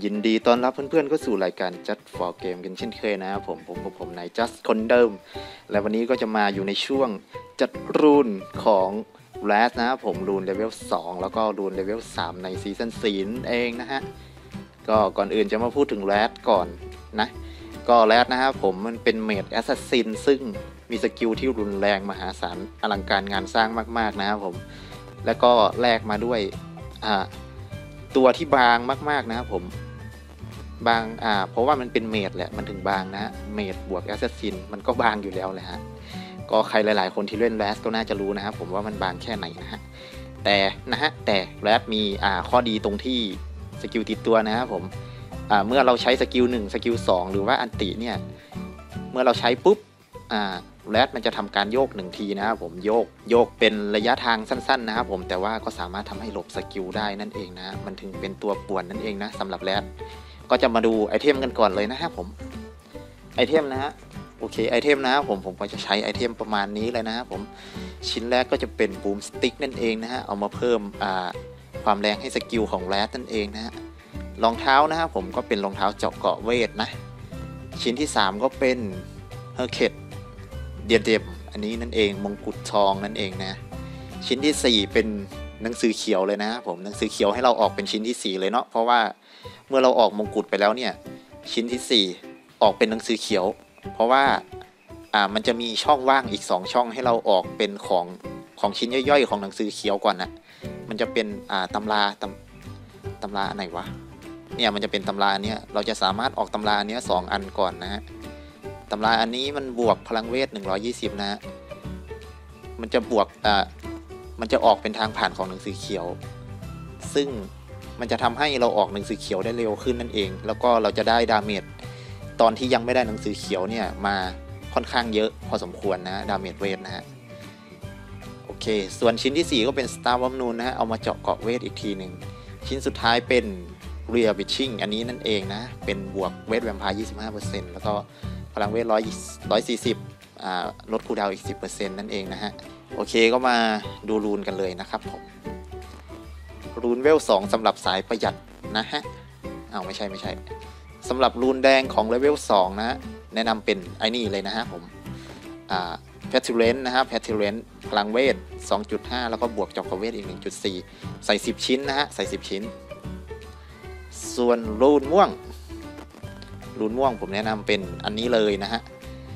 ยินดีต้อนรับเพื่อนๆเข้าสู่รายการ Just for Game กันเช่นเคยนะครับผมนาย Just คนเดิมและวันนี้ก็จะมาอยู่ในช่วงจัดรูนของ Raz นะครับผมรูนเลเวล2แล้วก็รูนเลเวล3ในซีซั่น4เองนะฮะก็ก่อนอื่นจะมาพูดถึง Raz ก่อนนะก็ Raz นะครับผมมันเป็นเมจแอสซัสซินซึ่งมีสกิลที่รุนแรงมหาศาลอลังการงานสร้างมากๆนะครับผมแล้วก็แลกมาด้วยตัวที่บางมากๆนะครับผมบางเพราะว่ามันเป็นเมจแหละมันถึงบางนะเมจบวกแอสซัสซินมันก็บางอยู่แล้วแหละฮะก็ใครหลายๆคนที่เล่นแรสก็น่าจะรู้นะครับผมว่ามันบางแค่ไหนนะฮะแต่แรสมีข้อดีตรงที่สกิลติดตัวนะครับผมเมื่อเราใช้สกิล1สกิล2หรือว่าอันติเนี่ยเมื่อเราใช้ปุ๊บแรดมันจะทำการโยก1ทีนะครับผมโยกเป็นระยะทางสั้นๆนะครับผมแต่ว่าก็สามารถทำให้หลบสกิลได้นั่นเองนะมันถึงเป็นตัวป่วนนั่นเองนะสำหรับแรดก็จะมาดูไอเทมกันก่อนเลยนะครับผมไอเทมนะฮะโอเคไอเทมนะครับผมก็จะใช้ไอเทมประมาณนี้เลยนะครับผมชิ้นแรกก็จะเป็นบูมสติ๊กนั่นเองนะฮะเอามาเพิ่มความแรงให้สกิลของแรดนั่นเองนะฮะรองเท้านะครับผมก็เป็นรองเท้าเจาะเกาะเวทนะชิ้นที่3ก็เป็นเฮอร์เคทเดียเดมอันนี้นั่นเองมงกุฎทองนั่นเองนะชิ้นที่4เป็นหนังสือเขียวเลยนะผมหนังสือเขียวให้เราออกเป็นชิ้นที่4เลยเนาะเพราะว่าเมื่อเราออกมงกุฎไปแล้วเนี่ยชิ้นที่4ออกเป็นหนังสือเขียวเพราะว่ามันจะมีช่องว่างอีก2ช่องให้เราออกเป็นของชิ้นย่อยๆของหนังสือเขียวก่อนนะมันจะเป็นตำราอันไหนวะเนี่ยมันจะเป็นตำราอันเนี้ยเราจะสามารถออกตำราอันเนี้ย2อันก่อนนะฮะตำราอันนี้มันบวกพลังเวท120นะฮะมันจะบวกมันจะออกเป็นทางผ่านของหนังสือเขียวซึ่งมันจะทำให้เราออกหนังสือเขียวได้เร็วขึ้นนั่นเองแล้วก็เราจะได้ดาเมจตอนที่ยังไม่ได้หนังสือเขียวเนี่ยมาค่อนข้างเยอะพอสมควรนะดาเมจเวทนะฮะโอเคส่วนชิ้นที่4ก็เป็น Star of Noon นะฮะเอามาเจาะเกาะเวทอีกทีหนึ่งชิ้นสุดท้ายเป็น Rear Witching อันนี้นั่นเองนะเป็นบวกเวทแวมไพร์ 25% แล้วก็พลังเวท140ลดคูลดาวน์อีก 10% นั่นเองนะฮะโอเคก็มาดูรูนกันเลยนะครับผมรูนเวล2สำหรับสายประหยัดนะฮะไม่ใช่สำหรับรูนแดงของเลเวล2นะแนะนำเป็นไอ้นี่เลยนะฮะผมแพทเทเรนนะฮะแพทเทเรนพลังเวท 2.5 แล้วก็บวกเจาะเวทอีก 1.4 ใส่10ชิ้นนะฮะใส่10ชิ้นส่วนรูนม่วงผมแนะนำเป็นอันนี้เลยนะฮะ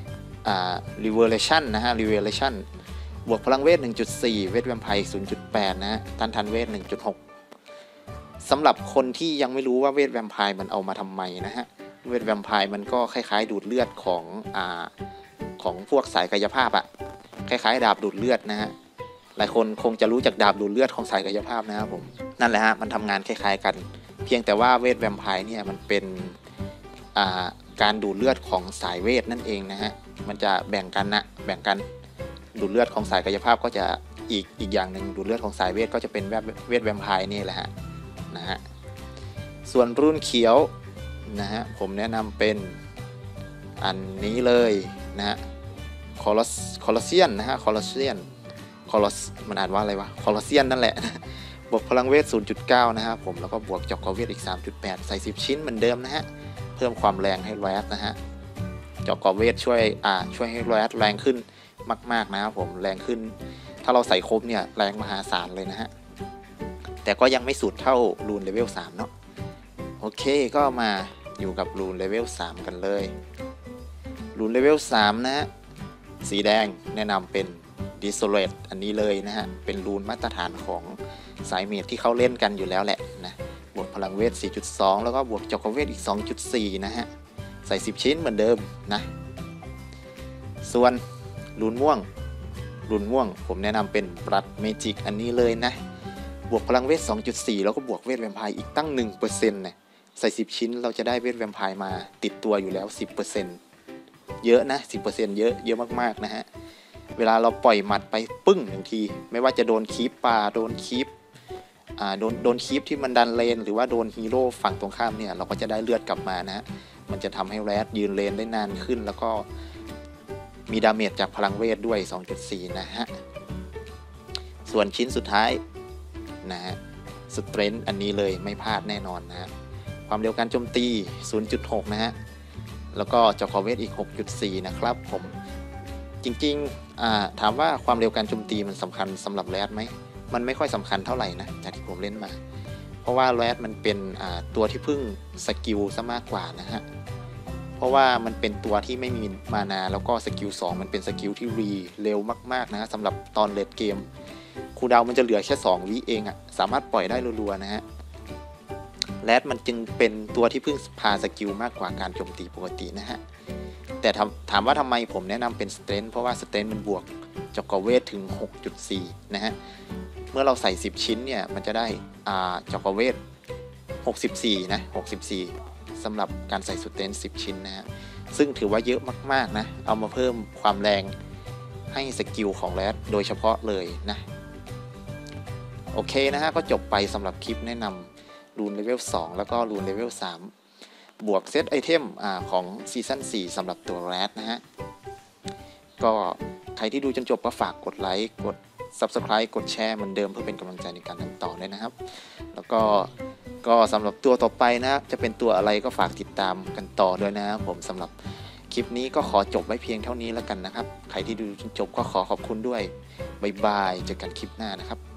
Revelation นะฮะ Revelation บวกพลังเวท 1.4 เวทแวมไพร์ 0.8 นะฮะทันเวท 1.6 สำหรับคนที่ยังไม่รู้ว่าเวทแวมไพร์มันเอามาทำไมนะฮะเวทแวมไพร์มันก็คล้ายๆดูดเลือดของพวกสายกายภาพคล้ายๆดาบดูดเลือดนะฮะหลายคนคงจะรู้จักดาบดูดเลือดของสายกายภาพนะครับผมนั่นแหละฮะมันทำงานคล้ายๆกันเพียงแต่ว่าเวทแวมไพร์เนี่ยมันเป็นการดูดเลือดของสายเวทนั่นเองนะฮะมันจะแบ่งกันดูดเลือดของสายกายภาพก็จะอีกอย่างหนึ่งดูดเลือดของสายเวทก็จะเป็นเวทแวมไพร์นี่แหละฮะนะฮะส่วนรุ่นเขียวนะฮะผมแนะนำเป็นอันนี้เลยนะฮะคอลอสเซียนนะฮะคอลอสมันอ่านว่าอะไรวะคอลอสเซียนนั่นแหละบวกพลังเวท 0.9 นะฮะผมแล้วก็บวกเจาะเวทอีก 3.8 ใส่10ชิ้นเหมือนเดิมนะฮะเพิ่มความแรงให้แรดนะฮะเจาะเวทช่วยให้แรดแรงขึ้นมากๆนะครับผมแรงขึ้นถ้าเราใส่ครบเนี่ยแรงมหาศาลเลยนะฮะแต่ก็ยังไม่สุดเท่ารูนเลเวล3เนาะโอเคก็มาอยู่กับรูนเลเวล3กันเลยรูนเลเวล3นะฮะสีแดงแนะนำเป็น Desolate อันนี้เลยนะฮะเป็นรูนมาตรฐานของสายเมจที่เขาเล่นกันอยู่แล้วแหละนะบวกพลังเวท 4.2 แล้วก็บวกเจาะเวทอีก 2.4 นะฮะใส่10ชิ้นเหมือนเดิมนะส่วนรูนม่วงผมแนะนำเป็นบลัดเมจิกอันนี้เลยนะบวกพลังเวท 2.4 แล้วก็บวกเวทแวมไพร์อีกตั้ง 1% นะใส่10ชิ้นเราจะได้เวทแวมไพร์มาติดตัวอยู่แล้ว 10% เยอะนะ 10% เยอะมากๆนะฮะเวลาเราปล่อยหมัดไปปึ้ง1ทีไม่ว่าจะโดนคีปป่าโดนคีปโดนคีปที่มันดันเลนหรือว่าโดนฮีโร่ฝั่งตรงข้ามเนี่ยเราก็จะได้เลือดกลับมานะฮะมันจะทำให้แรดยืนเลนได้นานขึ้นแล้วก็มีดาเมจจากพลังเวทด้วย 2.4 นะฮะส่วนชิ้นสุดท้ายนะฮะสเตรนท์อันนี้เลยไม่พลาดแน่นอนนะฮะความเร็วการโจมตี 0.6 นะฮะแล้วก็จอคอเวทอีก 6.4 นะครับผมจริงๆถามว่าความเร็วการโจมตีมันสำคัญสำหรับแรดไหมมันไม่ค่อยสำคัญเท่าไหร่นะจากที่ผมเล่นมาเพราะว่าแรดมันเป็นตัวที่พึ่งสกิลซะมากกว่านะฮะเพราะว่ามันเป็นตัวที่ไม่มีมานาแล้วก็สกิล2มันเป็นสกิลที่รีเร็วมากๆนะสำหรับตอนเลดเกมคูลดาวน์มันจะเหลือแค่2 วิเองสามารถปล่อยได้รัวๆนะฮะแรดมันจึงเป็นตัวที่พึ่งพาสกิลมากกว่าการโจมตีปกตินะฮะแต่ถามว่าทำไมผมแนะนำเป็นสเตรนท์เพราะว่าสเตรนท์มันบวกจอกเวทถึง 6.4 นะฮะเมื่อเราใส่10ชิ้นเนี่ยมันจะได้จอกเวท64นะ64สำหรับการใส่สเตรนท์10ชิ้นนะฮะซึ่งถือว่าเยอะมากๆนะเอามาเพิ่มความแรงให้สกิลของแรดโดยเฉพาะเลยนะโอเคนะฮะก็จบไปสำหรับคลิปแนะนำรูนเลเวล2แล้วก็รูนเลเวล3บวกเซตไอเทมของซีซั่น4สำหรับตัวแรดนะฮะก็ใครที่ดูจนจบก็ฝากกดไลค์กด Subscribe กดแชร์เหมือนเดิมเพื่อเป็นกำลังใจในการทำต่อเลยนะครับแล้วก็สำหรับตัวต่อไปนะจะเป็นตัวอะไรก็ฝากติดตามกันต่อด้วยนะครับผมสำหรับคลิปนี้ก็ขอจบไว้เพียงเท่านี้แล้วกันนะครับใครที่ดูจนจบก็ขอขอบคุณด้วยบ๊ายบายเจอกันคลิปหน้านะครับ